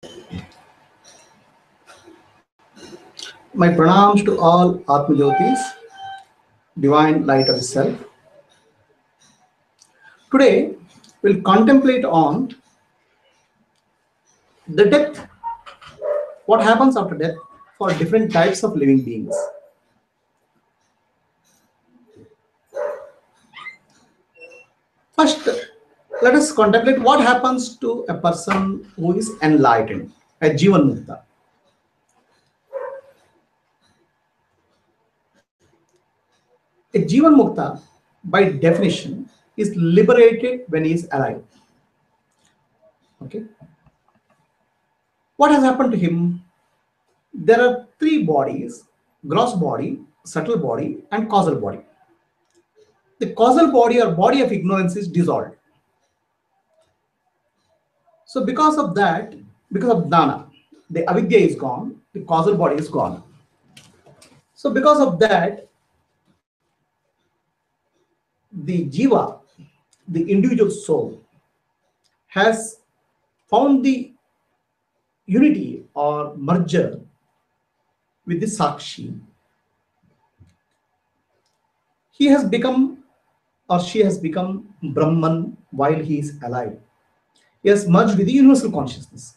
My pranams to all Atmajyotis, divine light of the self. Today, we'll contemplate on the death, what happens after death for different types of living beings. First, let us contemplate what happens to a person who is enlightened, a Jivan Mukta. A Jivan Mukta, by definition, is liberated when he is alive. Okay. What has happened to him? There are three bodies: gross body, subtle body, and causal body. The causal body or body of ignorance is dissolved. So because of that, because of dana, the avidya is gone, the causal body is gone. So because of that, the jiva, the individual soul, has found the unity or merger with the sakshi. He has become or she has become Brahman while he is alive. He has merged with the universal consciousness.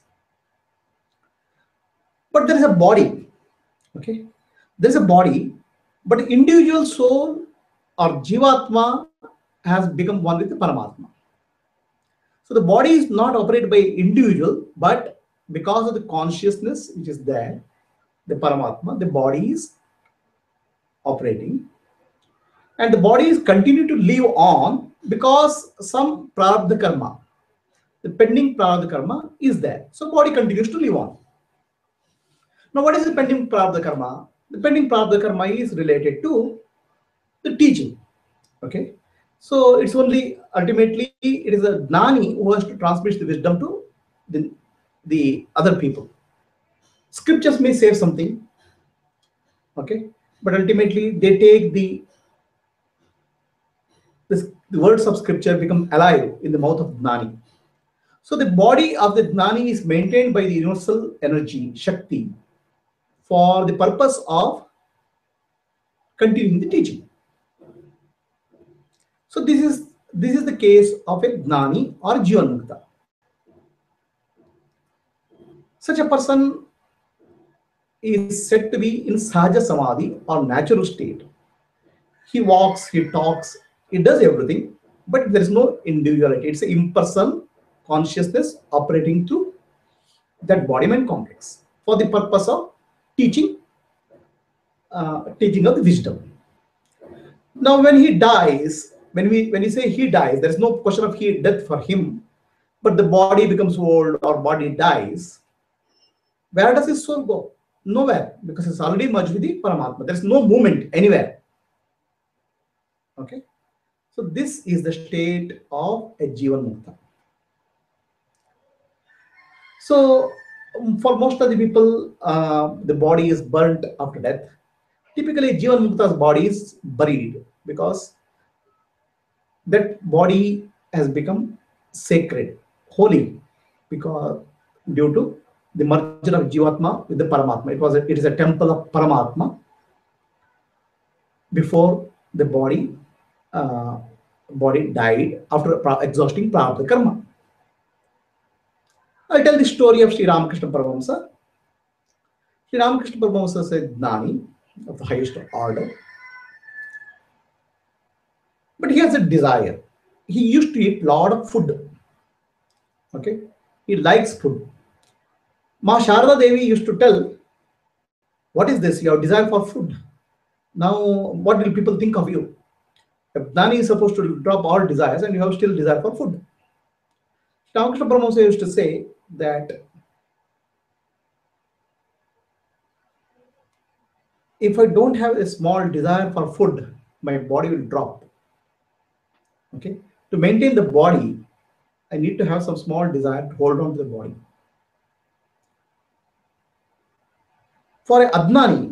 But there is a body, okay? There is a body, but the individual soul or Jivatma has become one with the Paramatma. So the body is not operated by individual, but because of the consciousness which is there, the Paramatma, the body is operating. And the body is continuing to live on because some prarabdha karma, the pending prarabdha karma is there. So body continues to live on. Now, what is the pending prarabdha karma? The pending prarabdha karma is related to the teaching. Okay, so it's only ultimately it is a gnani who has to transmit the wisdom to the other people. Scriptures may say something, okay, but ultimately they take the words of scripture become alive in the mouth of gnani. So the body of the gnani is maintained by the universal energy, Shakti, for the purpose of continuing the teaching. So this is the case of a gnani or Jivan Mukta. Such a person is said to be in Sahaja Samadhi or natural state. He walks, he talks, he does everything, but there is no individuality. It's an impersonal consciousness operating through that body mind complex for the purpose of teaching, teaching of the wisdom. Now, when he dies, when we say he dies, there is no question of death for him, but the body becomes old or body dies. Where does his soul go? Nowhere, because it's already merged with the Paramatma. There's no movement anywhere. Okay, so this is the state of a Jivan Mukta. So for most of the people, the body is burnt after death. Typically, Jivan Mukta's body is buried because that body has become sacred, holy, because due to the merger of Jivatma with the Paramatma. It is a temple of Paramatma before the body died after exhausting prarabdha karma. I tell the story of Sri Ramakrishna Paramahamsa. Sri Ramakrishna Paramahamsa is a gnani of the highest order, but he has a desire. He used to eat a lot of food. Okay, he likes food. Ma Sharada Devi used to tell, "What is this? You have desire for food. Now, what will people think of you? A gnani is supposed to drop all desires, and you have still desire for food." Ramakrishna Paramahamsa used to say that if I don't have a small desire for food, my body will drop. Okay, to maintain the body, I need to have some small desire to hold on to the body. For a Adnani,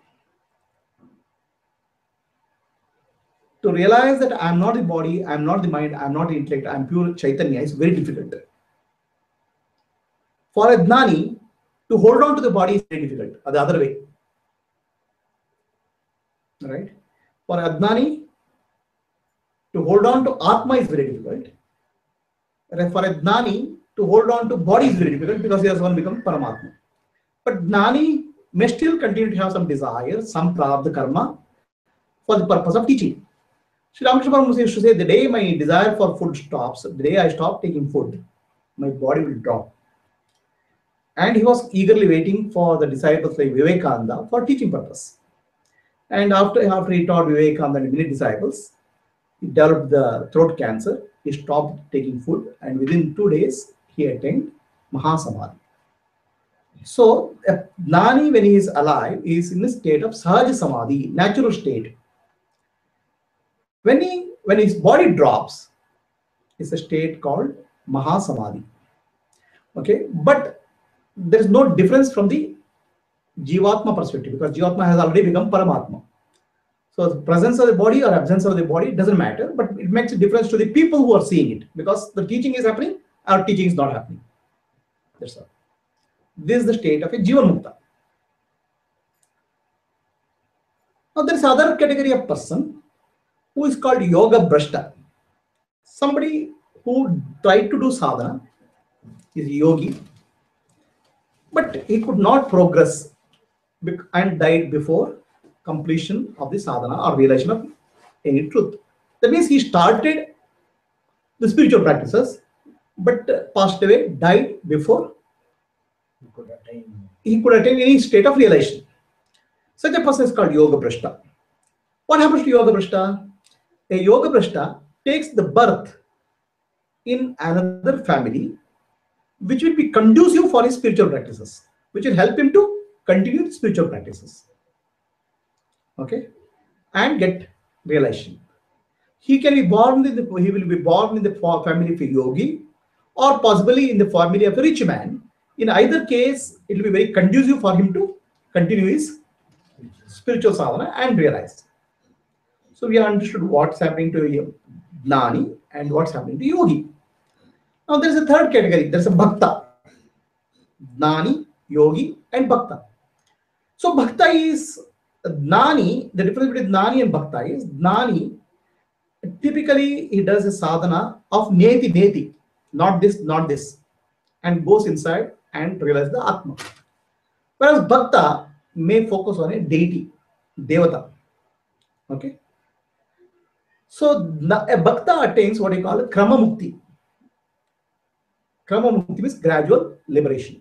to realize that I am not the body, I am not the mind, I am not the intellect, I am pure Chaitanya is very difficult. For a Gnani, to hold on to the body is very difficult, or the other way. Right? For a Gnani, to hold on to Atma is very difficult. For a Gnani, to hold on to body is very difficult because he has one become Paramatma. But Gnani may still continue to have some desire, some prarabdha karma for the purpose of teaching. Sri Ramakrishna Paramahansa used to say, the day my desire for food stops, the day I stop taking food, my body will drop. And he was eagerly waiting for the disciples like Vivekananda for teaching purpose. And after he taught Vivekananda and many disciples, he developed the throat cancer. He stopped taking food, and within 2 days, he attained Mahasamadhi. So, a Gnani, when he is alive, is in the state of Sahaja Samadhi, natural state. When his body drops, it's a state called Mahasamadhi. Okay, but there is no difference from the Jivatma perspective because Jivatma has already become Paramatma. So the presence of the body or absence of the body doesn't matter, but it makes a difference to the people who are seeing it because the teaching is happening, our teaching is not happening. That's all. This is the state of a Jivan Mukta. Now there is another category of person who is called Yoga Brashta. Somebody who tried to do sadhana, is a yogi, but he could not progress and died before completion of the sadhana or realization of any truth. That means he started the spiritual practices, but passed away, died before he could attain any state of realization. Such a person is called Yoga Brashta. What happens to Yoga Brashta? A Yoga Brashta takes the birth in another family which will be conducive for his spiritual practices, which will help him to continue the spiritual practices. Okay, and get realization. He can be born in he will be born in the family of a yogi, or possibly in the family of a rich man. In either case, it will be very conducive for him to continue his spiritual sadhana and realize. So we have understood what's happening to a Gnani and what's happening to yogi. Now there is a third category. There's a Bhakta. Gnani, yogi, and Bhakta. So Bhakta is Gnani. The difference between Gnani and Bhakta is Gnani, typically he does a sadhana of neti, not this, and goes inside and realizes the Atma. Whereas Bhakta may focus on a deity, Devata. Okay. So a Bhakta attains what you call a Krama Mukti. Krama Mukti means gradual liberation.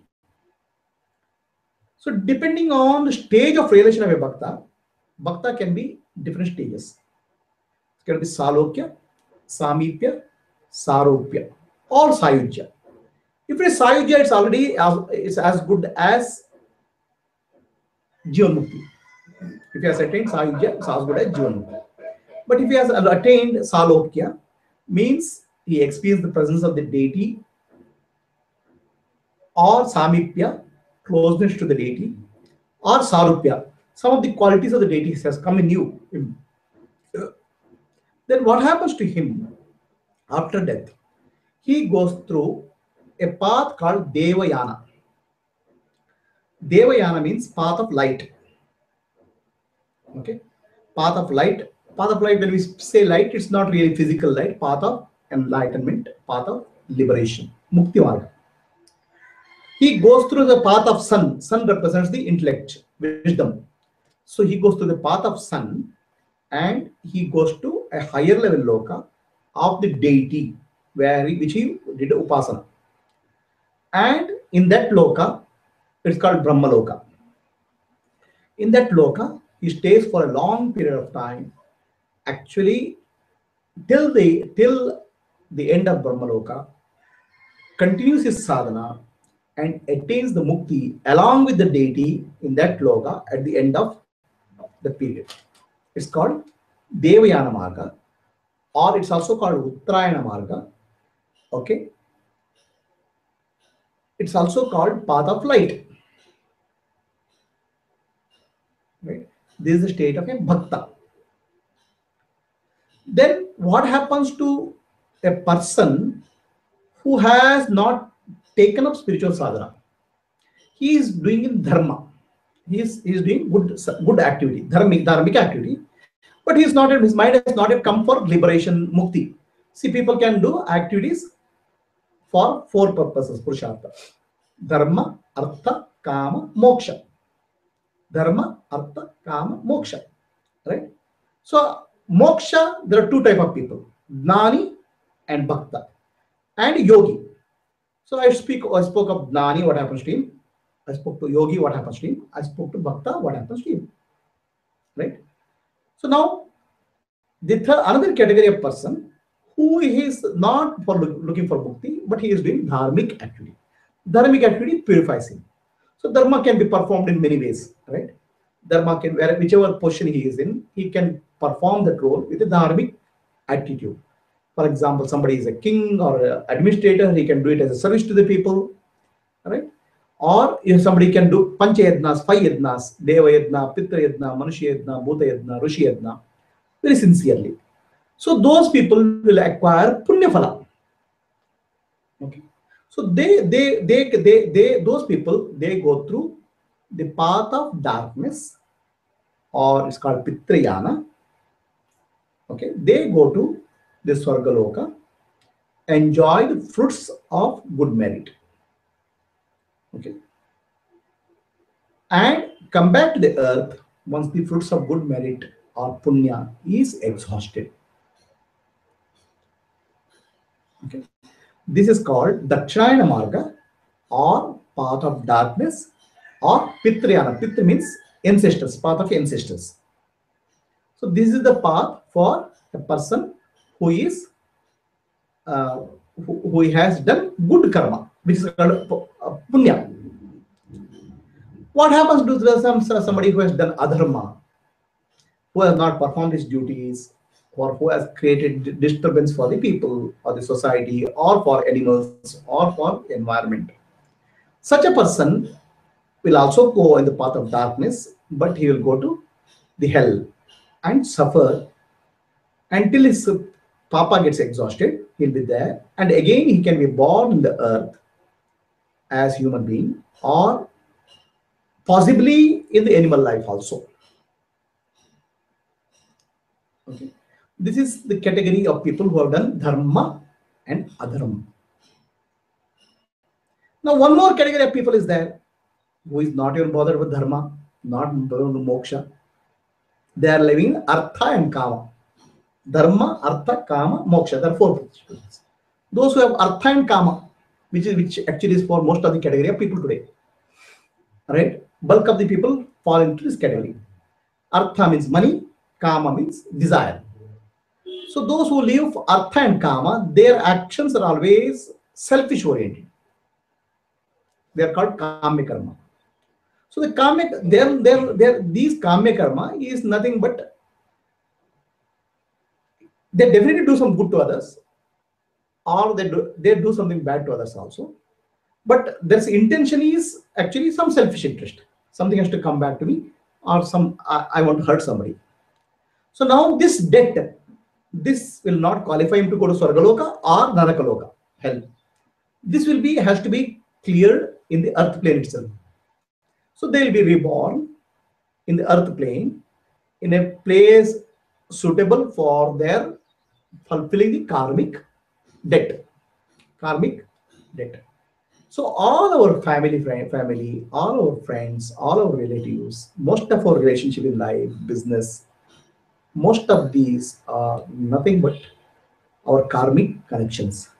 So depending on the stage of realization of a Bhakta can be different stages. It can be Salokya, Samipya, Saropya, or Sayujya. If it is Sayujya, it's already as good as Jivan Mukti. If he has attained Sayujya, it's as good as Jivan Mukti. But if he has attained Salokya, means he experienced the presence of the deity, or Samipya, closeness to the deity, or Sarupya, some of the qualities of the deity has come in you. Then what happens to him after death? He goes through a path called Devayana. Devayana means path of light. Okay, path of light. Path of light, when we say light, it's not really physical light. Path of enlightenment, path of liberation, Mukti Marga. He goes through the path of sun. Sun represents the intellect, wisdom. So he goes through the path of sun, and he goes to a higher level loka of the deity, which he did upasana. And in that loka, it's called Brahma Loka. In that loka, he stays for a long period of time, actually till the end of Brahma Loka, continues his sadhana and attains the mukti along with the deity in that loka at the end of the period. It's called Devayana Marga, or it's also called Uttarayana Marga. Okay, it's also called path of light. Right? This is the state of a bhakta. Then what happens to a person who has not taken up spiritual sadhana? he is doing in dharma. He is doing good activity, dharmic activity, but he is not. His mind has not yet come for liberation, mukti. See, people can do activities for four purposes, Purushartha: dharma, artha, kama, moksha. Dharma, artha, kama, moksha. Right? So, moksha, there are two type of people: Gnani and Bhakta, and Yogi. So I spoke of Gnani, what happens to him? I spoke to Yogi, what happens to him? I spoke to Bhakta, what happens to him? Right? So now, another category of person who is not for looking for mukti, but he is doing dharmic activity. Dharmic activity purifies him. So dharma can be performed in many ways, right? Dharma can, whichever position he is in, he can perform that role with a dharmic attitude. For example, somebody is a king or an administrator, he can do it as a service to the people, right? Or if somebody can do pancha yadnas, five yadnas, deva yadna, pitra yadna, manusya yadna, bhuta yadna, rishi yadna, very sincerely. So those people will acquire punya phala. Okay. So those people, they go through the path of darkness, or it's called pitrayana. Okay. They go to the Swargaloka, enjoy the fruits of good merit. Okay. And come back to the earth once the fruits of good merit or punya is exhausted. Okay. This is called Dakshinayana Marga, or path of darkness, or Pitrayana. Pitra means ancestors, path of ancestors. So this is the path for a person who is who has done good karma, which is called punya. What happens to somebody who has done adharma, who has not performed his duties, or who has created disturbance for the people or the society or for animals or for environment? Such a person will also go in the path of darkness, but he will go to the hell and suffer until his papa gets exhausted. He'll be there, and again he can be born in the earth as human being, or possibly in the animal life also. Okay. This is the category of people who have done dharma and adharma. Now, one more category of people is there who is not even bothered with dharma, not bothered with moksha. They are living artha and kama. Dharma, artha, kama, moksha. There are four principles. Those who have artha and kama, which actually is for most of the category of people today. Right? Bulk of the people fall into this category. Artha means money, kama means desire. So those who live for artha and kama, their actions are always selfish oriented. They are called kama karma. So the kama, these kama karma is nothing but they definitely do some good to others, or they do something bad to others also. But their intention is actually some selfish interest. Something has to come back to me, or I want to hurt somebody. So now this debt, this will not qualify him to go to Swargaloka or Narakaloka, hell. This has to be cleared in the earth plane itself. So they will be reborn in the earth plane in a place suitable for their fulfilling the karmic debt. Karmic debt. So all our family, all our friends, all our relatives, most of our relationship in life, business, most of these are nothing but our karmic connections.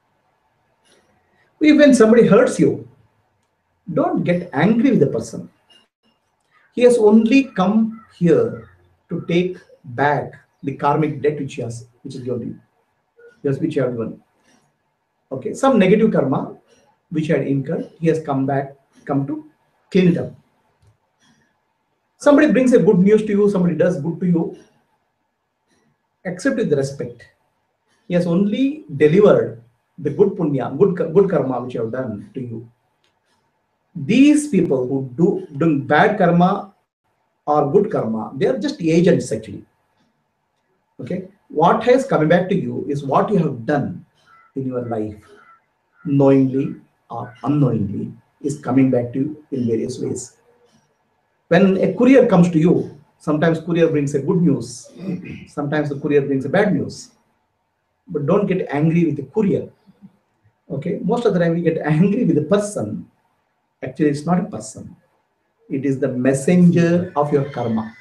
When somebody hurts you, don't get angry with the person. He has only come here to take back the karmic debt which is given to you. Yes, which you have given. Okay, some negative karma which had incurred, he has come to clean it up. Somebody brings a good news to you, somebody does good to you, accept with respect. He has only delivered the good punya, good karma which you have done to you. These people who doing bad karma or good karma, they are just agents actually. Okay, what has coming back to you is what you have done in your life, knowingly or unknowingly, is coming back to you in various ways. When a courier comes to you, sometimes courier brings a good news, sometimes the courier brings a bad news. But don't get angry with the courier. Okay, most of the time we get angry with the person. Actually, it's not a person. It is the messenger of your karma.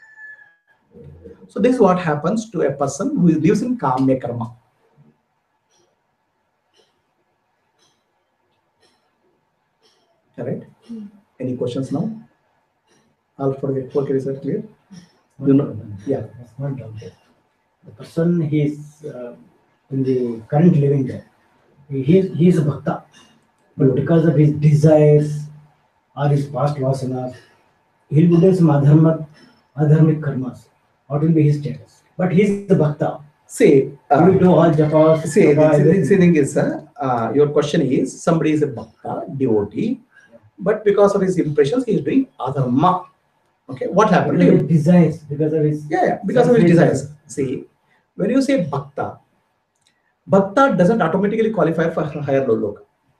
So this is what happens to a person who lives in kamya karma. All right. Any questions now? All for the is that clear? You know, yeah. That's not doubt there. The person he is in the current living there, he is a bhakta, but because of his desires or his past vasanas, he'll be doing some adharmic karmas. What will be his status? But he is a bhakta. See, He will do all japas. see, japa, the everything. thing is, your question is somebody is a bhakta, devotee, but because of his impressions, he is doing adharma. Okay, what happened to Because of him? his desires, because of his Yeah, because of his desires. See, when you say bhakta, bhakta doesn't automatically qualify for higher loka.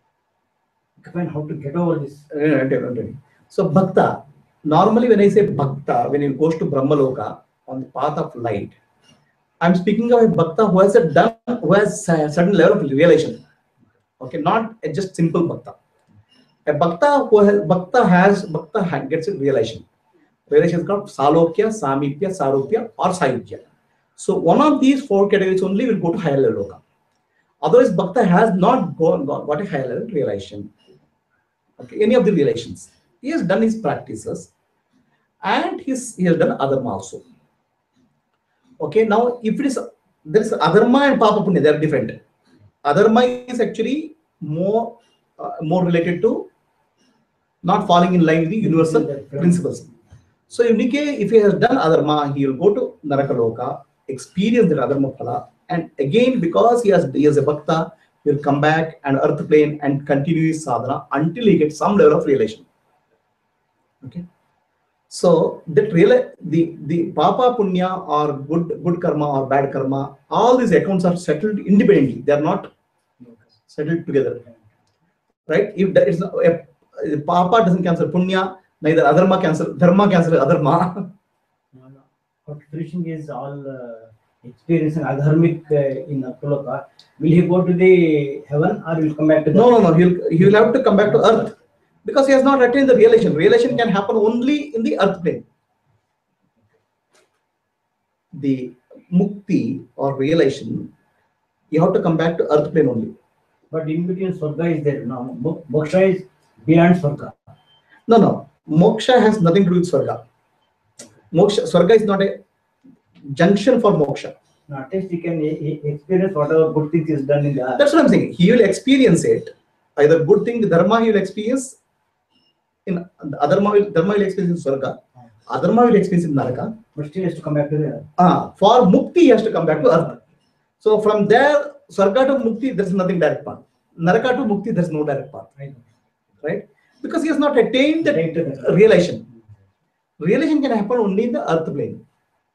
Find how to get over this. So bhakta, normally when I say bhakta, when it goes to Brahmaloka on the path of light, I'm speaking of a bhakta who has who has a certain level of realization. Okay, not a just simple bhakta. A bhakta who has bhakta gets a realization. Realization is called salokya, samipya, sarupya, or sayujya. So one of these four categories only will go to higher level loka. Otherwise, bhakta has not got a higher level realization. Okay, any of the relations. He has done his practices and he has done adharma also. Okay, now if it is there is adharma and papa punya, they are different. Adharma is actually more related to not falling in line with the universal principles. So in case if he has done adharma, he will go to Narakaloka, experience the adharma phala, and again because he is a bhakta, he will come back and earth plane and continue his sadhana until he gets some level of realization. Okay. So that the papa punya or good karma or bad karma, all these accounts are settled independently. They are not settled together. Right? If there is papa doesn't cancel punya, neither adharma cancel dharma cancel adharma. What finishing is all experience and adharmic in Apoloka. Will he go to the heaven or will come back to the No. He will have to come back to earth because he has not attained the realization. Realization can happen only in the earth plane. The mukti or realization, you have to come back to earth plane only. But in between Swarga is there. No, Moksha is beyond Swarga. No. Moksha has nothing to do with Swarga. Swarga is not a junction for moksha. No, at least he can experience whatever good things is done in the earth. That's what I'm saying. He will experience it. Either good thing, the dharma he will experience in dharma will experience in Swarga. Adharma will experience in Naraka. But still has to come back to the earth. For mukti, he has to come back to earth. So from there, Swarga to mukti, there's nothing direct path. Naraka to mukti, there's no direct path. Right? Because he has not attained the realization. Realization can happen only in the earth plane.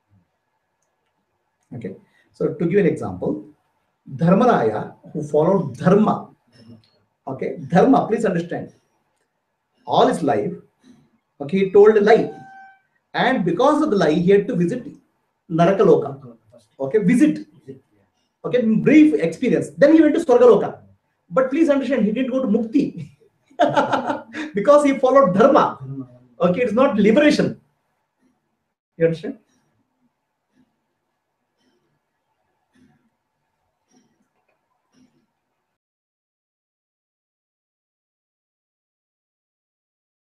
Okay. So to give an example, Dharmaraya, who followed dharma. Okay, dharma, please understand. All his life, okay, he told a lie. And because of the lie, he had to visit Narakaloka. Okay, visit. Okay, brief experience. Then he went to Swargaloka. But please understand, he didn't go to Mukti. Because he followed dharma. Okay, it's not liberation. You understand?